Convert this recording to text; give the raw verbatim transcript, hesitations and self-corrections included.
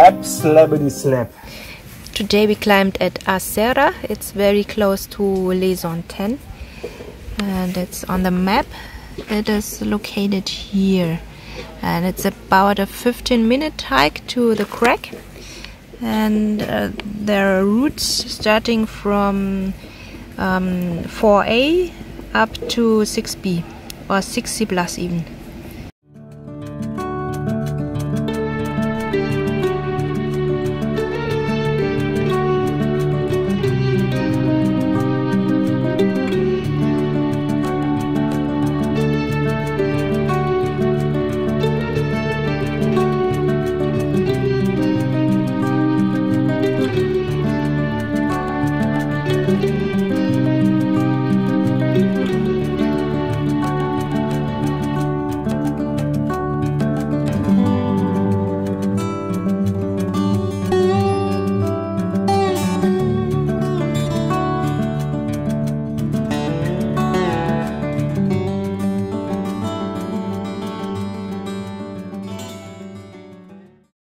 slab, slabity slab. Today we climbed at Acera. It's very close to Les Antennes, and it's on the map. It is located here, and it's about a fifteen minute hike to the crack. And uh, there are routes starting from um, four A up to six B or six C plus even.